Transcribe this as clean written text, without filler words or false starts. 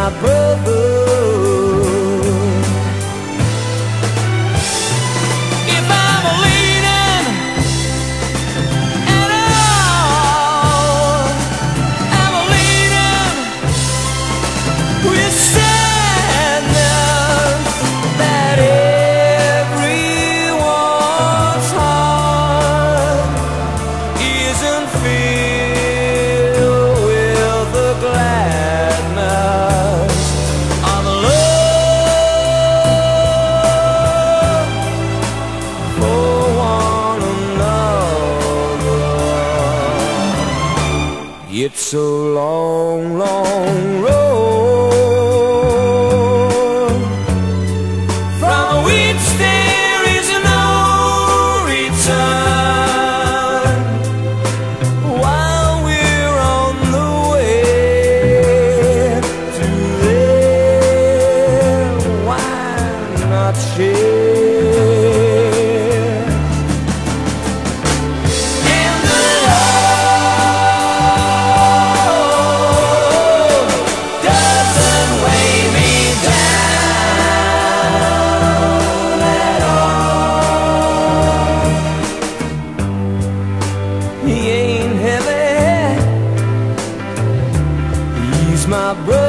my brother. If I'm leaning at all, I'm leaning with sadness that everyone's heart isn't filled with the gladness of love for one another. It's a long, long road from which there is no return. While we're on the way to there, why not share? And the love doesn't weigh me down at all. He ain't heavy, he's my brother.